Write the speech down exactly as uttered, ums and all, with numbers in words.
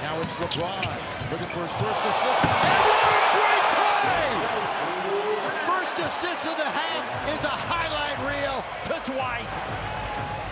Now it's LeBron looking for his first assist. And what a great play! First assist of the half is a highlight reel to Dwight.